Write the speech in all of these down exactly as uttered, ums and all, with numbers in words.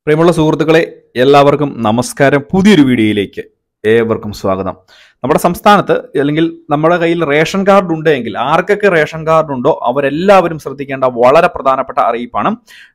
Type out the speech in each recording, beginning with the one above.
പ്രിയമുള്ള സുഹൃത്തുക്കളെ, എല്ലാവർക്കും നമസ്കാരം. പുതിയൊരു വീഡിയോയിലേക്ക് ഏവർക്കും സ്വാഗതം. നമ്മുടെ സംസ്ഥാനത്ത് അല്ലെങ്കിൽ നമ്മുടെ കയ്യിൽ റേഷൻ കാർഡ് ഉണ്ടെങ്കിൽ ആർക്കൊക്കെ റേഷൻ കാർഡ് ഉണ്ടോ അവരെല്ലാവരും ശ്രദ്ധിക്കേണ്ട വളരെ പ്രധാനപ്പെട്ട അറിയിപ്പാണ്.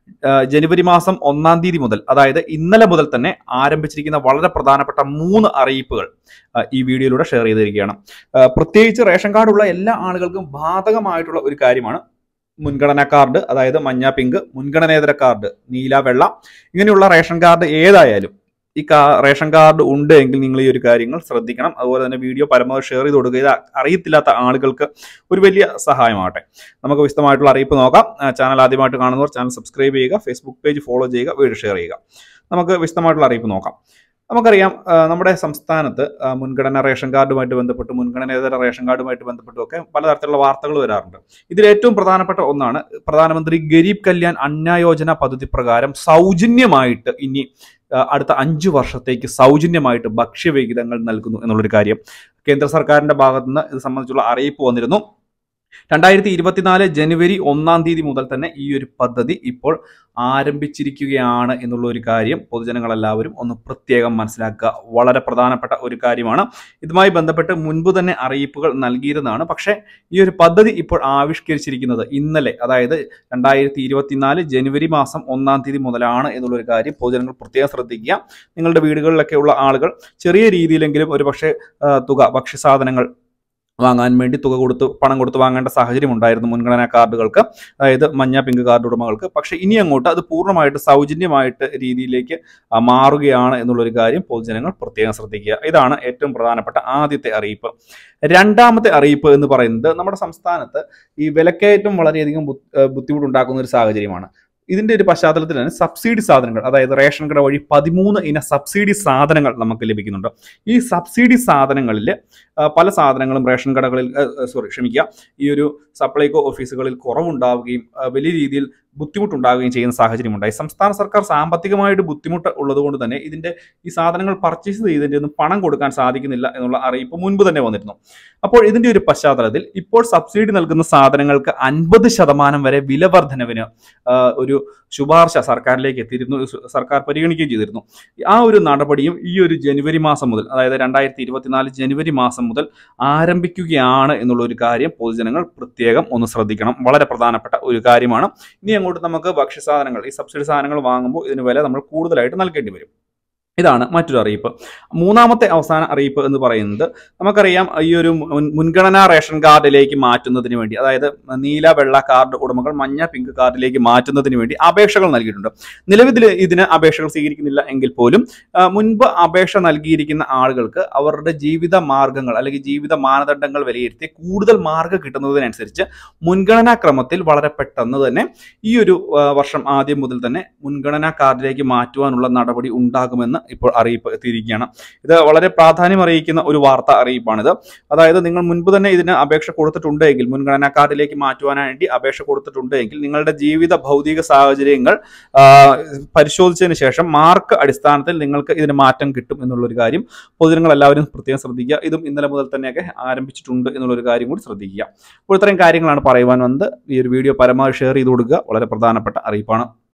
ജനുവരി മാസം ഒന്നാം തീയതി മുതൽ, അതായത് ഇന്നലെ മുതൽ തന്നെ ആരംഭിച്ചിരിക്കുന്ന വളരെ പ്രധാനപ്പെട്ട മൂന്ന് അറിയിപ്പുകൾ ഈ വീഡിയോയിലൂടെ ഷെയർ ചെയ്തിരിക്കുകയാണ്. പ്രത്യേകിച്ച് റേഷൻ കാർഡുള്ള എല്ലാ ആളുകൾക്കും ബാധകമായിട്ടുള്ള ഒരു കാര്യമാണ് മുൻഗണനാ കാർഡ്, അതായത് മഞ്ഞ പിങ്ക്, മുൻഗണനേതര കാർഡ് നീല വെള്ള. ഇങ്ങനെയുള്ള റേഷൻ കാർഡ് ഏതായാലും ഈ കാ റേഷൻ കാർഡ് ഉണ്ട് എങ്കിൽ നിങ്ങൾ ഈ ഒരു കാര്യങ്ങൾ ശ്രദ്ധിക്കണം. അതുപോലെ തന്നെ വീഡിയോ പരമാവധി ഷെയർ ചെയ്ത് കൊടുക്കുക. ഇത് അറിയത്തില്ലാത്ത ആളുകൾക്ക് ഒരു വലിയ സഹായമാകട്ടെ. നമുക്ക് വിശദമായിട്ടുള്ള അറിയിപ്പ് നോക്കാം. ചാനൽ ആദ്യമായിട്ട് കാണുന്നവർ ചാനൽ സബ്സ്ക്രൈബ് ചെയ്യുക, ഫേസ്ബുക്ക് പേജ് ഫോളോ ചെയ്യുക, വീഡിയോ ഷെയർ ചെയ്യുക. നമുക്ക് വിശദമായിട്ടുള്ള അറിയിപ്പ് നോക്കാം. നമുക്കറിയാം, നമ്മുടെ സംസ്ഥാനത്ത് മുൻഗണന റേഷൻ കാർഡുമായിട്ട് ബന്ധപ്പെട്ട് മുൻഗണനേതര റേഷൻ കാർഡുമായിട്ട് ബന്ധപ്പെട്ടുമൊക്കെ പലതരത്തിലുള്ള വാർത്തകൾ വരാറുണ്ട്. ഇതിൽ ഏറ്റവും പ്രധാനപ്പെട്ട ഒന്നാണ് പ്രധാനമന്ത്രി ഗരീബ് കല്യാൺ അന്ന യോജന പദ്ധതി പ്രകാരം സൗജന്യമായിട്ട് ഇനി അടുത്ത അഞ്ചു വർഷത്തേക്ക് സൗജന്യമായിട്ട് ഭക്ഷ്യവിഹിതങ്ങൾ നൽകുന്നു എന്നുള്ളൊരു കാര്യം കേന്ദ്ര സർക്കാരിന്റെ ഭാഗത്തു നിന്ന് ഇത് സംബന്ധിച്ചുള്ള അറിയിപ്പ് വന്നിരുന്നു. രണ്ടായിരത്തി ഇരുപത്തിനാല് ജനുവരി ഒന്നാം തീയതി മുതൽ തന്നെ ഈ ഒരു പദ്ധതി ഇപ്പോൾ ആരംഭിച്ചിരിക്കുകയാണ് എന്നുള്ള ഒരു കാര്യം പൊതുജനങ്ങളെല്ലാവരും ഒന്ന് പ്രത്യേകം മനസ്സിലാക്കുക. വളരെ പ്രധാനപ്പെട്ട ഒരു കാര്യമാണ്. ഇതുമായി ബന്ധപ്പെട്ട് മുൻപ് തന്നെ അറിയിപ്പുകൾ നൽകിയിരുന്നതാണ്. പക്ഷേ ഈ ഒരു പദ്ധതി ഇപ്പോൾ ആവിഷ്കരിച്ചിരിക്കുന്നത് ഇന്നലെ, അതായത് രണ്ടായിരത്തി ഇരുപത്തിനാല് ജനുവരി മാസം ഒന്നാം തീയതി മുതലാണ് എന്നുള്ളൊരു കാര്യം പൊതുജനങ്ങൾ പ്രത്യേകം ശ്രദ്ധിക്കുക. നിങ്ങളുടെ വീടുകളിലൊക്കെ ഉള്ള ആളുകൾ ചെറിയ രീതിയിലെങ്കിലും ഒരു പക്ഷേ തുക ഭക്ഷ്യസാധനങ്ങൾ വാങ്ങാൻ വേണ്ടി തുക കൊടുത്ത് പണം കൊടുത്ത് വാങ്ങേണ്ട സാഹചര്യം ഉണ്ടായിരുന്നു മുൻഗണനാ കാർഡുകൾക്ക്, അതായത് മഞ്ഞ പിങ്ക് കാർഡ് ഉടമകൾക്ക്. പക്ഷേ ഇനി അങ്ങോട്ട് അത് പൂർണ്ണമായിട്ട് സൗജന്യമായിട്ട് രീതിയിലേക്ക് മാറുകയാണ് എന്നുള്ളൊരു കാര്യം പൊതുജനങ്ങൾ പ്രത്യേകം ശ്രദ്ധിക്കുക. ഇതാണ് ഏറ്റവും പ്രധാനപ്പെട്ട ആദ്യത്തെ അറിയിപ്പ്. രണ്ടാമത്തെ അറിയിപ്പ് എന്ന് പറയുന്നത് നമ്മുടെ സംസ്ഥാനത്ത് ഈ വിലക്കയറ്റം വളരെയധികം ബുദ്ധിമുട്ടുണ്ടാക്കുന്ന ഒരു സാഹചര്യമാണ്. ഇതിന്റെ ഒരു പശ്ചാത്തലത്തിൽ തന്നെ സബ്സിഡി സാധനങ്ങൾ, അതായത് റേഷൻ കട വഴി പതിമൂന്ന് ഇന സബ്സിഡി സാധനങ്ങൾ നമുക്ക് ലഭിക്കുന്നുണ്ട്. ഈ സബ്സിഡി സാധനങ്ങളിൽ പല സാധനങ്ങളും റേഷൻ കടകളിൽ സോറി ക്ഷമിക്കുക ഈ ഒരു സപ്ലൈകോ ഓഫീസുകളിൽ കുറവുണ്ടാവുകയും വലിയ രീതിയിൽ ബുദ്ധിമുട്ടുണ്ടാവുകയും ചെയ്യുന്ന സാഹചര്യമുണ്ടായി. സംസ്ഥാന സർക്കാർ സാമ്പത്തികമായിട്ട് ബുദ്ധിമുട്ട് ഉള്ളതുകൊണ്ട് തന്നെ ഇതിന്റെ ഈ സാധനങ്ങൾ പർച്ചേസ് ചെയ്തതിൻ്റെ ഒന്നും പണം കൊടുക്കാൻ സാധിക്കുന്നില്ല എന്നുള്ള അറിയിപ്പ് മുൻപ് തന്നെ വന്നിരുന്നു. അപ്പോൾ ഇതിന്റെ ഒരു പശ്ചാത്തലത്തിൽ ഇപ്പോൾ സബ്സിഡി നൽകുന്ന സാധനങ്ങൾക്ക് അൻപത് ശതമാനം വരെ വില വർധനവിന് ഒരു ശുപാർശ സർക്കാരിലേക്ക് എത്തിയിരുന്നു, സർക്കാർ പരിഗണിക്കുകയും ചെയ്തിരുന്നു. ആ ഒരു നടപടിയും ഈ ഒരു ജനുവരി മാസം മുതൽ, അതായത് രണ്ടായിരത്തി ഇരുപത്തിനാല് ജനുവരി മാസം മുതൽ ആരംഭിക്കുകയാണ് എന്നുള്ള ഒരു കാര്യം പൊതുജനങ്ങൾ പ്രത്യേകം ഒന്ന് ശ്രദ്ധിക്കണം. വളരെ പ്രധാനപ്പെട്ട ഒരു കാര്യമാണ്. ഇനി അങ്ങോട്ട് നമുക്ക് ഭക്ഷ്യസാധനങ്ങൾ, ഈ സബ്സിഡി സാധനങ്ങൾ വാങ്ങുമ്പോൾ ഇതിന് വില നമ്മൾ കൂടുതലായിട്ട് നൽകേണ്ടി വരും. ഇതാണ് മറ്റൊരു അറിയിപ്പ്. മൂന്നാമത്തെ അവസാന അറിയിപ്പ് എന്ന് പറയുന്നത്, നമുക്കറിയാം ഈ ഒരു മുൻഗണനാ റേഷൻ കാർഡിലേക്ക് മാറ്റുന്നതിന് വേണ്ടി, അതായത് നീല വെള്ള കാർഡ് ഉടമകൾ മഞ്ഞ പിങ്ക് കാർഡിലേക്ക് മാറ്റുന്നതിന് വേണ്ടി അപേക്ഷകൾ നൽകിയിട്ടുണ്ട്. നിലവിൽ ഇതിന് അപേക്ഷകൾ സ്വീകരിക്കുന്നില്ല എങ്കിൽ പോലും മുൻപ് അപേക്ഷ നൽകിയിരിക്കുന്ന ആളുകൾക്ക് അവരുടെ ജീവിത മാർഗങ്ങൾ അല്ലെങ്കിൽ ജീവിത മാനദണ്ഡങ്ങൾ വിലയിരുത്തി കൂടുതൽ മാർഗ്ഗം കിട്ടുന്നതിനനുസരിച്ച് മുൻഗണനാ ക്രമത്തിൽ വളരെ പെട്ടെന്ന് തന്നെ ഈ ഒരു വർഷം ആദ്യം മുതൽ തന്നെ മുൻഗണനാ കാർഡിലേക്ക് മാറ്റുവാനുള്ള നടപടി ഉണ്ടാകുമെന്ന് ഇപ്പോൾ അറിയിപ്പ് എത്തിയിരിക്കുകയാണ്. ഇത് വളരെ പ്രാധാന്യം അറിയിക്കുന്ന ഒരു വാർത്താ അറിയിപ്പാണിത്. അതായത് നിങ്ങൾ മുൻപ് തന്നെ ഇതിന് അപേക്ഷ കൊടുത്തിട്ടുണ്ടെങ്കിൽ, മുൻഗണനാ കാർഡിലേക്ക് മാറ്റുവാനായി അപേക്ഷ കൊടുത്തിട്ടുണ്ടെങ്കിൽ നിങ്ങളുടെ ജീവിത ഭൗതിക സാഹചര്യങ്ങൾ പരിശോധിച്ചതിന് ശേഷം മാർക്ക് അടിസ്ഥാനത്തിൽ നിങ്ങൾക്ക് ഇതിന് മാറ്റം കിട്ടും എന്നുള്ളൊരു കാര്യം പൊതുജനങ്ങൾ എല്ലാവരും പ്രത്യേകം ശ്രദ്ധിക്കുക. ഇതും ഇന്നലെ മുതൽ തന്നെയൊക്കെ ആരംഭിച്ചിട്ടുണ്ട് എന്നുള്ളൊരു കാര്യം കൂടി ശ്രദ്ധിക്കുക. അപ്പോൾ ഇത്രയും കാര്യങ്ങളാണ് പറയുവാൻ വന്നത്. ഈ ഒരു വീഡിയോ പരമാവധി ഷെയർ ചെയ്ത് കൊടുക്കുക. വളരെ പ്രധാനപ്പെട്ട അറിയിപ്പാണ്.